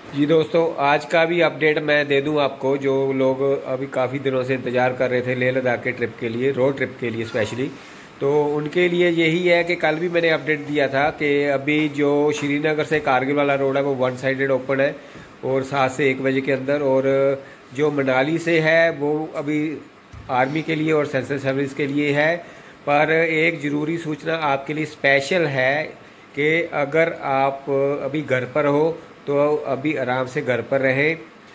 जी दोस्तों, आज का भी अपडेट मैं दे दूं आपको। जो लोग अभी काफ़ी दिनों से इंतज़ार कर रहे थे लेह लद्दाख के ट्रिप के लिए, रोड ट्रिप के लिए स्पेशली, तो उनके लिए यही है कि कल भी मैंने अपडेट दिया था कि अभी जो श्रीनगर से कारगिल वाला रोड है वो वन साइडेड ओपन है और 7 से 1 बजे के अंदर। और जो मनाली से है वो अभी आर्मी के लिए और सेंसर सर्विस के लिए है। पर एक ज़रूरी सूचना आपके लिए स्पेशल है कि अगर आप अभी घर पर हो तो अभी आराम से घर पर रहें,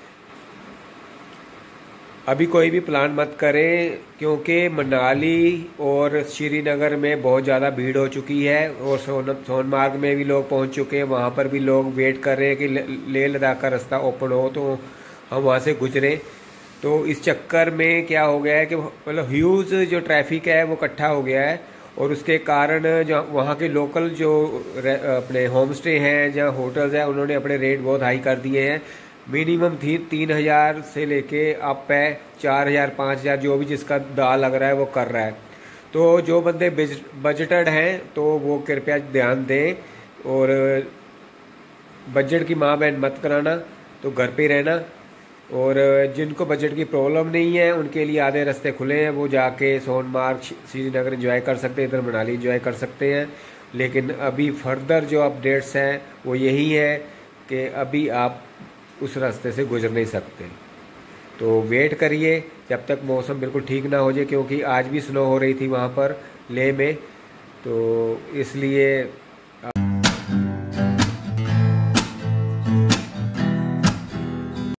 अभी कोई भी प्लान मत करें, क्योंकि मनाली और श्रीनगर में बहुत ज़्यादा भीड़ हो चुकी है और सोनमार्ग में भी लोग पहुंच चुके हैं। वहां पर भी लोग वेट कर रहे हैं कि लेह लद्दाख का रास्ता ओपन हो तो हम वहां से गुजरें। तो इस चक्कर में क्या हो गया है कि मतलब ह्यूज जो ट्रैफिक है वो इकट्ठा हो गया है और उसके कारण जो वहाँ के लोकल जो अपने होम स्टे हैं, जहाँ होटल्स हैं, उन्होंने अपने रेट बहुत हाई कर दिए हैं। मिनिमम थी 3,000 से लेके अप है 4,000 5,000, जो भी जिसका दाल लग रहा है वो कर रहा है। तो जो बंदे बजटेड हैं तो वो कृपया ध्यान दें और बजट की माँ बहन मत कराना, तो घर पे रहना। और जिनको बजट की प्रॉब्लम नहीं है उनके लिए आधे रास्ते खुले हैं, वो जाके सोनमार्ग श्रीनगर एंजॉय कर सकते हैं, इधर मनाली एंजॉय कर सकते हैं। लेकिन अभी फर्दर जो अपडेट्स हैं वो यही है कि अभी आप उस रास्ते से गुजर नहीं सकते। तो वेट करिए जब तक मौसम बिल्कुल ठीक ना हो जाए, क्योंकि आज भी स्नो हो रही थी वहाँ पर लेह में। तो इसलिए